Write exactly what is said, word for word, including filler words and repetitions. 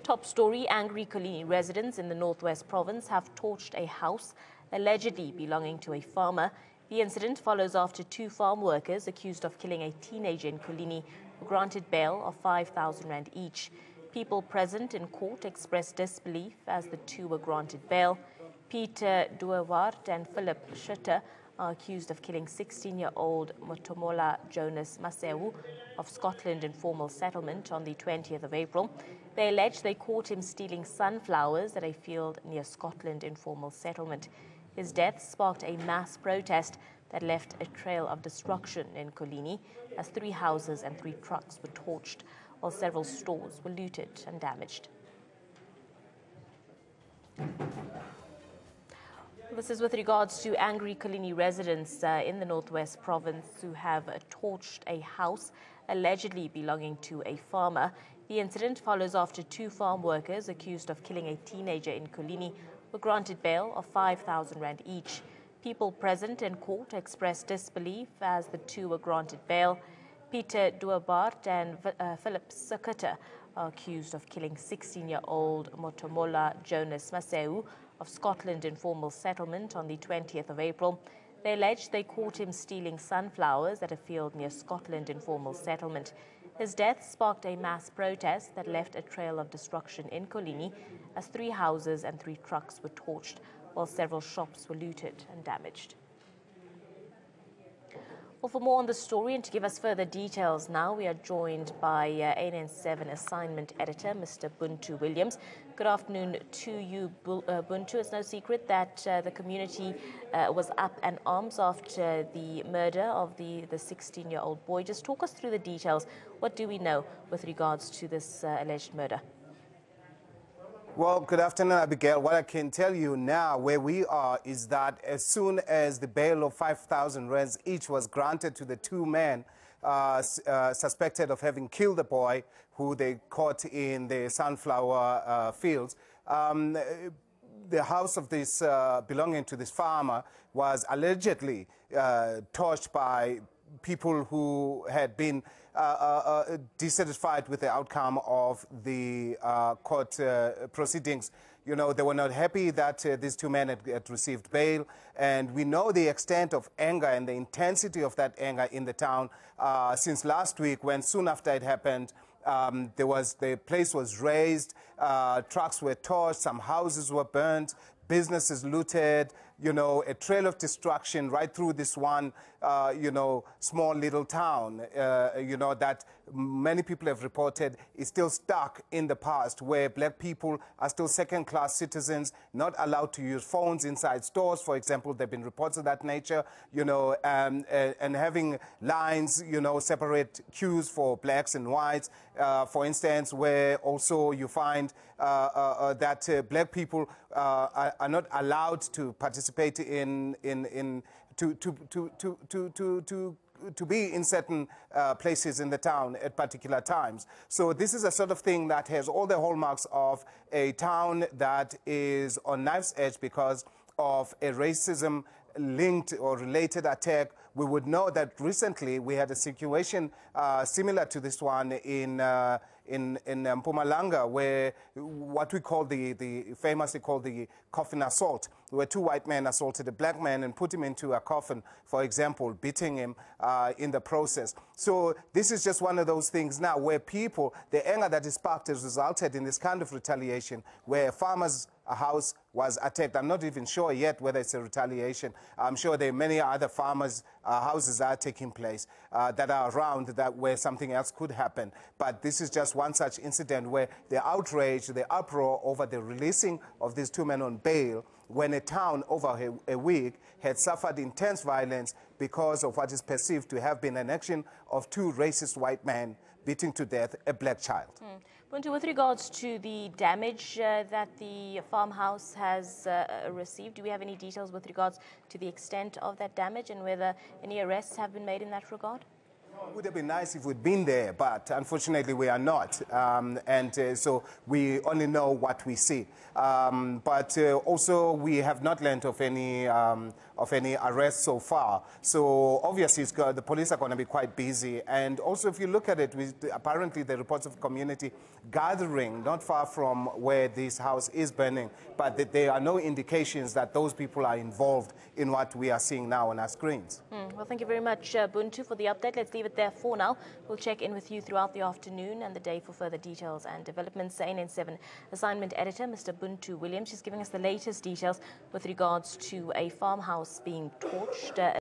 Top story, angry Colini residents in the Northwest Province have torched a house allegedly belonging to a farmer. The incident follows after two farm workers accused of killing a teenager in Colini were granted bail of five thousand rand each. People present in court expressed disbelief as the two were granted bail. Peter Duewart and Philip Schutter are accused of killing sixteen-year-old Motomola Jonas Maseu of Scotland Informal Settlement on the twentieth of April. They allege they caught him stealing sunflowers at a field near Scotland Informal Settlement. His death sparked a mass protest that left a trail of destruction in Colini as three houses and three trucks were torched, while several stores were looted and damaged. This is with regards to angry Colini residents uh, in the Northwest Province who have uh, torched a house allegedly belonging to a farmer. The incident follows after two farm workers accused of killing a teenager in Colini were granted bail of five thousand rand each. People present in court expressed disbelief as the two were granted bail. Peter Duebart and uh, Philip Schutter are accused of killing sixteen-year-old Motomola Jonas Maseu of Scotland Informal Settlement on the twentieth of April. They allege they caught him stealing sunflowers at a field near Scotland Informal Settlement. His death sparked a mass protest that left a trail of destruction in Colini as three houses and three trucks were torched, while several shops were looted and damaged. Well, for more on the story and to give us further details now, we are joined by uh, A N N seven assignment editor, Mister Buntu Williams. Good afternoon to you, uh, Buntu. It's no secret that uh, the community uh, was up in arms after the murder of the the sixteen-year-old boy. Just talk us through the details. What do we know with regards to this uh, alleged murder? Well, good afternoon, Abigail. What I can tell you now where we are is that as soon as the bail of five thousand rands each was granted to the two men uh, uh, suspected of having killed the boy who they caught in the sunflower uh, fields, um, the house of this uh, belonging to this farmer was allegedly uh, torched by people who had been uh, uh, uh, dissatisfied with the outcome of the uh, court uh, proceedings. You know, they were not happy that uh, these two men had, had received bail, and we know the extent of anger and the intensity of that anger in the town uh, since last week, when soon after it happened, um, there was the place was razed, uh, trucks were torched, some houses were burned, businesses looted, you know, a trail of destruction right through this one, uh, you know, small little town, uh, you know, that many people have reported is still stuck in the past, where black people are still second-class citizens, not allowed to use phones inside stores, for example. There have been reports of that nature, you know, um, uh, and having lines, you know, separate queues for blacks and whites, uh, for instance, where also you find uh, uh, uh, that uh, black people uh, are, are not allowed to participate in in in to to to to to to, to to be in certain uh, places in the town at particular times. So this is a sort of thing that has all the hallmarks of a town that is on knife's edge because of a racism linked or related attack. We would know that recently we had a situation uh, similar to this one in uh, in, in um, Mpumalanga, where what we call the, the famously called the coffin assault, where two white men assaulted a black man and put him into a coffin, for example, beating him uh, in the process. So this is just one of those things now where people, the anger that is sparked has resulted in this kind of retaliation, where farmers a house was attacked. I'm not even sure yet whether it's a retaliation. I'm sure there are many other farmers' uh, houses are taking place uh, that are around that where something else could happen. But this is just one such incident where the outrage, the uproar over the releasing of these two men on bail when a town over a, a week had suffered intense violence because of what is perceived to have been an action of two racist white men beating to death a black child. Mm. Buntu, with regards to the damage uh, that the farmhouse has uh, received, do we have any details with regards to the extent of that damage and whether any arrests have been made in that regard? It would have been nice if we'd been there, but unfortunately we are not. Um, and uh, so we only know what we see. Um, but uh, also we have not learned of any um, of any arrests so far. So obviously it's got, the police are going to be quite busy. And also if you look at it, with apparently the reports of community gathering not far from where this house is burning, but that there are no indications that those people are involved in what we are seeing now on our screens. Mm, well, thank you very much, uh, Buntu, for the update. Let's leave it there for now. We'll check in with you throughout the afternoon and the day for further details and developments. A N N seven assignment editor, Mister Buntu Williams, is giving us the latest details with regards to a farmhouse being torched. Uh,